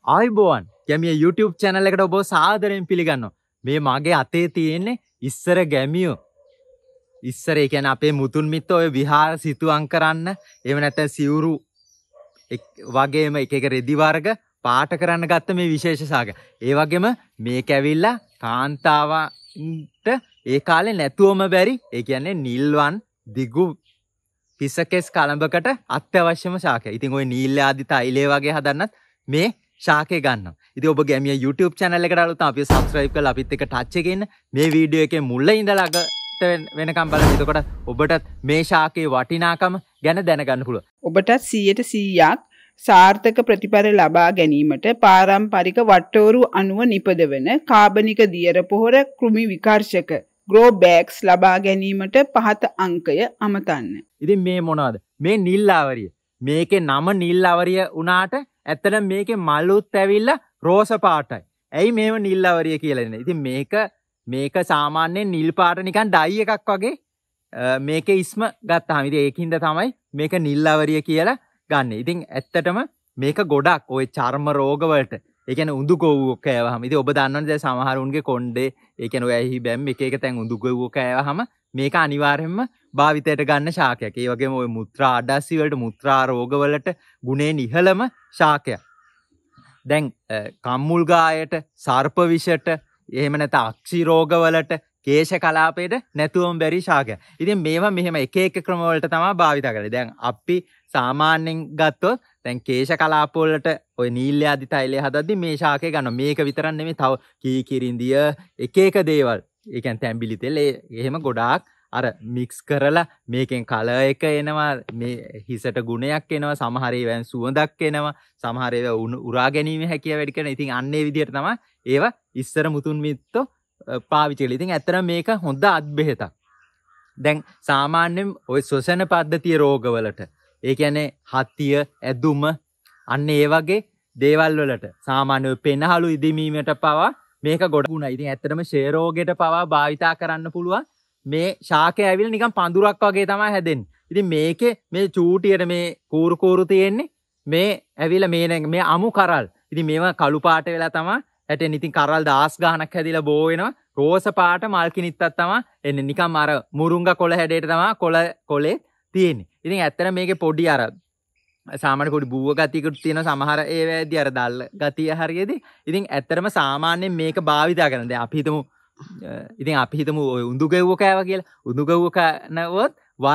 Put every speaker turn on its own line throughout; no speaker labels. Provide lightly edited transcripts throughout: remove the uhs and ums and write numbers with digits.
ආයුබෝවන් ගැමිය YouTube channel එකට ඔබ සාදරයෙන් පිළිගන්නවා. මේ මගේ අතේ තියෙන්නේ ඉස්සර ගැමියෝ. ඉස්සර ඒ කියන්නේ අපේ මුතුන් මිත්තෝ ඔය විහාර සිතුවම් කරන්න, එහෙම නැත්නම් සිවුරු වගේම එක එක රෙදි වර්ග පාට කරන්න ගත්ත මේ විශේෂ සාගය. ඒ වගේම මේක ඇවිල්ලා කාන්තාවන්ට ඒ කාලේ නැතුවම බැරි, ඒ කියන්නේ නිල්වන් දිගු පිසකෙස් කලඹකට අත්‍යවශ්‍යම ශාකය. ඉතින් ওই නීල් ආදි තෛලය වගේ හදන්නත් මේ ශාකය ගන්නවා. ඉතින් ඔබ ගැමිය YouTube channel එකට අලුත් අපි subscribe කරලා අපිත් එක්ක touch එකේ ඉන්න. මේ වීඩියෝ එකේ මුල ඉඳලා අගට වෙනකම් බලන්න. එතකොට ඔබට මේ ශාකයේ වටිනාකම ගැන දැනගන්න පුළුවන්.
ඔබට 100% සාර්ථක ප්‍රතිඵල ලබා ගැනීමට පාරම්පරික වට්ටෝරු අණුව නිපදවන කාබනික දියර පොහොර කෘමි විකර්ෂක grow bags ලබා ගැනීමට පහත අංකය අමතන්න.
ඉතින් මේ මොනවද? මේ නිල්ලාවරිය. මේකේ නම නිල්ලාවරිය වුණාට ඇත්තටම මේකේ මලුත් ඇවිල්ලා රෝස පාටයි. ඇයි මේව නිල්ලාවරිය කියලා දෙන්නේ? ඉතින් මේක සාමාන්‍යයෙන් නිල් පාට නිකන් ඩයි එකක් වගේ මේකේ ඉස්ම ගත්තාම ඉතින් ඒකින්ද තමයි මේක නිල්ලාවරිය කියලා ගන්න. ඉතින් ඇත්තටම මේක ගොඩක් ওই චර්ම රෝග වලට, ඒ කියන්නේ උඳු ගොව්ව කෑවහම, ඉතින් ඔබ දන්නවනේ දැන් සමහරුන්ගේ කොණ්ඩේ, ඒ කියන්නේ ඔය ඇහි බැම් එක එක තැන් උඳු ගොව්ව කෑවහම මේක අනිවාර්යයෙන්ම භාවිතයට ගන්න ශාකයක්. ඒ වගේම ওই මුත්‍රා අඩස්සි වලට, මුත්‍රා රෝග වලට ගුණේ ඉහළම ශාකයක්. දැන් කම්මුල් ගායට, සර්ප විෂට, එහෙම නැත්නම් අක්ෂි රෝග වලට, කේශ කලාපයට නැතුවම බැරි ශාකයක්. ඉතින් මේවා මෙහෙම එක එක ක්‍රම වලට තමයි භාවිත කරන්නේ. දැන් අපි සාමාන්‍යයෙන් ගත්තොත් දැන් කේශ කලාප වලට ඔය නීල්‍ය ආදි තෛලය හදද්දි මේ ශාකය ගන්නවා. මේක විතරක් නෙමෙයි, තව කීකිරින්දිය එක එක දේවල්. ඒ කියන්නේ තැඹිලි තෙල් එහෙම ගොඩාක් අර මික්ස් කරලා මේකෙන් කලර් එක එනවා, මේ හිසට ගුණයක් එනවා, සමහර ඒවායින් සුවඳක් එනවා, සමහර ඒවා උරා ගැනීම හැකියාව වැඩි කරන. ඉතින් අන්න ඒ විදිහට තමයි ඒවා ඉස්සර මුතුන් මිත්තෝ පාවිච්චි කළේ. ඉතින් ඇත්තටම මේක හොඳ අත් බෙහෙතක්. දැන් සාමාන්‍යයෙන් ওই ශ්වසන පද්ධතිය රෝගවලට, ඒ කියන්නේ හතිය, ඇදුම, අන්න ඒ වගේ දේවල් වලට, සාමාන්‍ය පෙනහළු ඉදීමීමට පවා මේක ගොඩ ගුණයි. ඉතින් ඇත්තටම ෂේ රෝගයට පවා භාවිතා කරන්න පුළුවන්. මේ ශාකය ඇවිල්ලා නිකන් පඳුරක් වගේ තමයි හැදෙන්නේ. ඉතින් මේකේ මේ චූටියට මේ කූරු තියෙන්නේ, මේ ඇවිල්ලා මේ අමු කරල්. ඉතින් මේවා කළු පාට වෙලා තමයි හැටෙන්නේ. ඉතින් කරල් 10 ගාණක් හැදිලා බෝ වෙනවා. රෝස පාට මල් කිනිත්තක් තමයි එන්නේ. නිකන් අර මුරුංගා කොළ හැඩයට තමයි කොළේ තියෙන්නේ. ඉතින් ඇත්තට මේකේ පොඩි අර සාමාන්‍ය පොඩි බූව ගතියකට තියෙන සමහර ඒවැදී අර දල්ල ගතිය හරියදී. ඉතින් ඇත්තටම සාමාන්‍යයෙන් මේක භාවිතා කරන. දැන් අපි හිතමු ඔය උඳු ගෙව්ව කෑවා කියලා. උඳු ගෙව්ව කනවොත්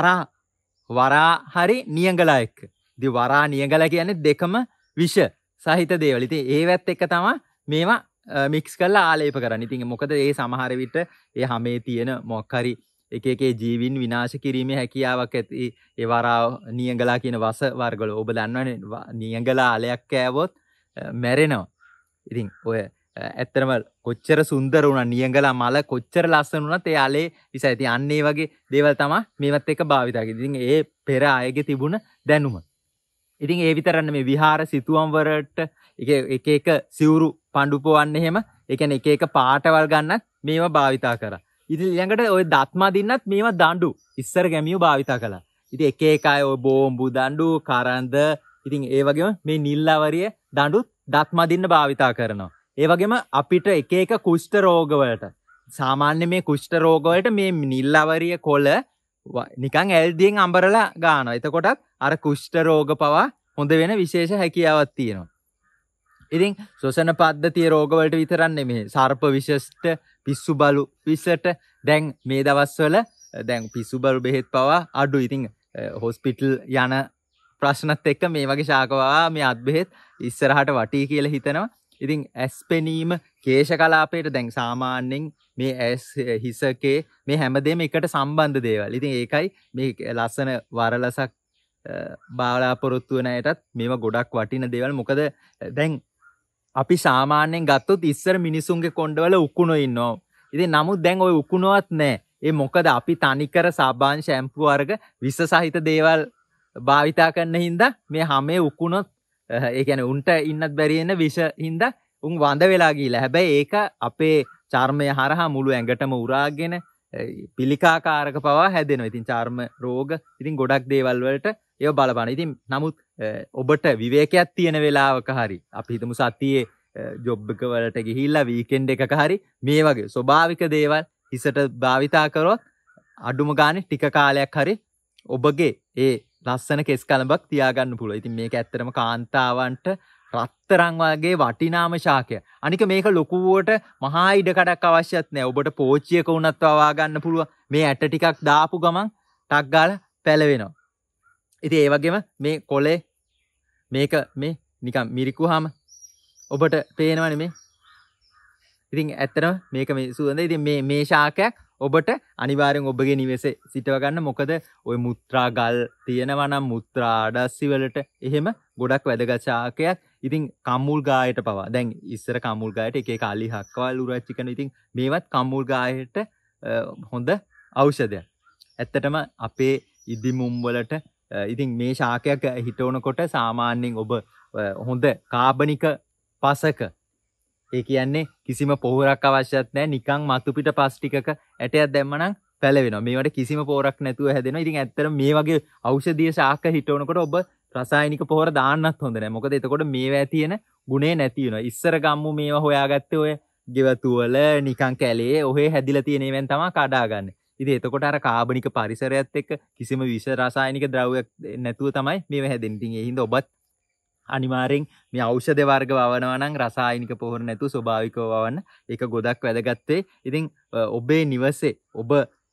වරා හරි නියඟලා එක්ක. ඉතින් වරා නියඟලා කියන්නේ දෙකම විෂ සහිත දේවල්. ඉතින් ඒවත් එක්ක තමයි මේවා මික්ස් කරලා ආලේප කරන්නේ. ඉතින් මොකද ඒ සමහර විට ඒ හැමේ තියෙන මොකක් හරි එක එක ජීවීන් විනාශ කිරීමේ හැකියාවක් ඇති ඒ වරා නියඟලා කියන වස වර්ගවල. ඔබ දන්නවනේ නියඟලා ආලයක් කෑවොත් මැරෙනවා. ඉතින් ඔය ඇත්තටම කොච්චර සුන්දර වුණා, නියඟලා මල කොච්චර ලස්සන වුණත් ඒ ආලේ ඉසයි. ඉතින් අන්න ඒ වගේ දේවල් තමයි මේවත් එක්ක භාවිතා කරන්නේ. ඉතින් ඒ පෙර අයගේ තිබුණ දැනුම. ඉතින් ඒ විතරක් නෙමෙයි, විහාර සිතුවම් වලට එක එක සිවුරු පඳු පොවන්න එහෙම, ඒ කියන්නේ එක එක පාටවල් ගන්නත් මේවා භාවිතා කරා. ඉතින් ඊළඟට ওই දත්මා දින්නත් මේවා දඬු ඉස්සර ගැමියෝ භාවිතා කළා. ඉතින් එක එක අය ඔය බෝම්බු දඬු, කරන්ද, ඉතින් ඒ වගේම මේ නිල්ලාවරිය දඬු දත්මා දින්න භාවිතා කරනවා. ඒ වගේම අපිට එක එක කුෂ්ඨ රෝග වලට, සාමාන්‍ය මේ කුෂ්ඨ රෝග වලට මේ නිල්ලාවරිය කොළ නිකන් ඇල්දියෙන් අඹරලා ගන්නවා. එතකොටත් අර කුෂ්ඨ රෝග පවා හොඳ වෙන විශේෂ හැකියාවක් තියෙනවා. ඉතින් ශ්වසන පද්ධතිය රෝග වලට විතරක් නෙමෙයි, සර්ප විෂට, පිස්සු බලු විෂට දැන් මේ දවස්වල දැන් පිස්සු බලු බෙහෙත් පවා අඩු. ඉතින් හොස්පිටල් යන ප්‍රශ්නත් එක්ක මේ වගේ ශාකවා මේ අත් බෙහෙත් ඉස්සරහට වටී කියලා හිතනවා. ඉතින් ඇස් පෙනීම, කේශ කලාපයට දැන් සාමාන්‍යයෙන් මේ ඇස් හිසකේ මේ හැමදේම එකට සම්බන්ධ දේවල්. ඉතින් ඒකයි මේ ලස්සන වරලසක් බලාපොරොත්තු වෙන අයටත් මේවා ගොඩක් වටින දේවල්. මොකද දැන් අපි සාමාන්‍යයෙන් ගත්තොත් ඉස්සර මිනිසුන්ගේ කොණ්ඩවල උකුණෝ ඉන්නවා. ඉතින් නමුත් දැන් ওই උකුණවත් නැහැ. ඒ මොකද අපි තනිකර සබන් ෂැම්පු වර්ග විස සහිත දේවල් භාවිතා කරන හින්දා මේ හැමේ උකුණොත්, ඒ කියන්නේ උන්ට ඉන්නත් බැරි වෙන විෂ හින්දා උන් වඳ වෙලා ගිහිලා. හැබැයි ඒක අපේ චර්මය හරහා මුළු ඇඟටම උරාගෙන පිළිකාකාරක පවා හැදෙනවා. ඉතින් චර්ම රෝග ඉතින් ගොඩක් දේවල් වලට ඒව බලපාන. ඉතින් නමුත් ඔබට විවේකයක් තියෙන වෙලාවක හරි අපි හිතමු සතියේ ජොබ් එක වලට ගිහිල්ලා වීකෙන්ඩ් එකක හරි මේ වගේ ස්වභාවික දේවල් හිසට භාවිතා කරොත් අඩුම ගානේ ටික කාලයක් හරි ඔබගේ ඒ ලස්සන කෙස් කලඹක් තියාගන්න පුළුවන්. ඉතින් මේක ඇත්තටම කාන්තාවන්ට රත්තරන් වගේ වටිනාම ශාකය. අනික මේක ලොකුවට මහා ඉඩකඩක් අවශ්‍යත් නැහැ. ඔබට පෝච්චියක වුණත් වවා ගන්න පුළුවන්. මේ ඇට ටිකක් දාපු ගමන් ටක් ගාලා පැලවෙනවා. ඉතින් ඒ වගේම මේ කොලේ මේක මේ නිකන් මිරිකුවාම ඔබට පේනවනේ මේ. ඉතින් ඇත්තටම මේක මේ සුවඳ. ඉතින් මේ ශාකයක් ඔබට අනිවාර්යෙන් ඔබගේ නිවෙසේ සිටව ගන්න. මොකද ওই මුත්‍රා ගල් තියෙනවා නම් මුත්‍රා අඩස්සි වලට එහෙම ගොඩක් වැදගත් ශාකයක්. ඉතින් කම්මුල් ගායට පවා. දැන් ඉස්සර කම්මුල් ගායට එක එක අලි හක්කවල් උරච්චි කරන. ඉතින් මේවත් කම්මුල් ගායට හොඳ ඖෂධයක්. ඇත්තටම අපේ ඉදිමුම් වලට ඉතින් මේ ශාකයක් හිටවනකොට සාමාන්‍යයෙන් ඔබ හොඳ කාබනික පසක ඒ කියන්නේ කිසිම පොහොරක් අවශ්‍යත් නැහැ. නිකන් මතු පිට පස් ටිකක ඇටයක් දැම්මනම් පැලවෙනවා. මේවට කිසිම පොහොරක් නැතුව හැදෙනවා. ඉතින් ඇත්තටම මේ වගේ ඖෂධීය ශාක හිටවනකොට ඔබ රසායනික පොහොර දාන්නත් හොඳ නැහැ. මොකද එතකොට මේවා තියෙන ගුණේ නැති වෙනවා. ඉස්සර ගම්මු මේවා හොයාගත්තේ ඔය ගෙවතු වල නිකන් කැලේ ඔහේ හැදිලා තියෙන ඒවෙන් තමයි කඩාගන්නේ. ඉතින් එතකොට අර කාබනික පරිසරයත් එක්ක කිසිම විෂ රසායනික ද්‍රව්‍යයක් නැතුව තමයි මේවා හැදෙන්නේ. ඉතින් ඒ හින්දා ඔබත් අනිවාර්යෙන් මේ ඖෂධ වර්ග වවනවා නම් රසායනික පොහොර නැතුව ස්වභාවිකව වවන්න. ඒක ගොඩක් වැදගත් වෙයි. ඉතින් ඔබේ නිවසේ ඔබ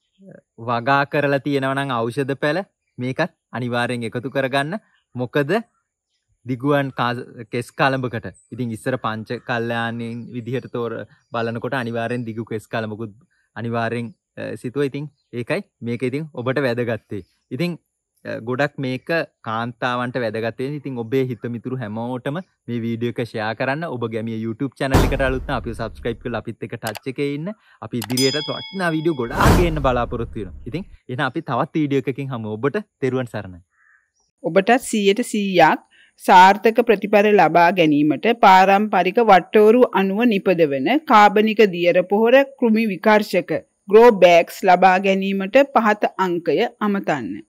වගා කරලා තියෙනවා නම් ඖෂධ පැල මේකත් අනිවාර්යෙන් එකතු කරගන්න. මොකද දිගුවන් කෙස් කලඹකට ඉතින් ඉස්සර පංච කල්යාණීන් විදිහට තෝර බලනකොට අනිවාර්යෙන් දිගු කෙස් කලඹකුත් අනිවාර්යෙන් සිතුවා. ඉතින් ඒකයි මේක ඉතින් ඔබට වැදගත් වෙයි. ඉතින් ගොඩක් මේක කාන්තාවන්ට වැදගත් වෙන. ඉතින් ඔබේ හිත මිතුරු හැමෝටම මේ වීඩියෝ එක ෂෙයා කරන්න. ඔබ ගැමිය YouTube channel එකට අලුත් නම් අපිව subscribe කරලා අපිත් එක්ක touch එකේ ඉන්න. අපි ඉදිරියටත් වටිනා වීඩියෝ ගොඩාක් ගේන්න බලාපොරොත්තු වෙනවා. ඉතින් එහෙනම් අපි තවත් වීඩියෝ එකකින් හමු. ඔබට තෙරුවන් සරණයි.
ඔබට 100% සාර්ථක ප්‍රතිඵල ලබා ගැනීමට පාරම්පරික වට්ටෝරු අණුව නිපදවන කාබනික දියර පොහොර කෘමි විකර්ශක grow bags ලබා ගැනීමට පහත අංකය අමතන්න.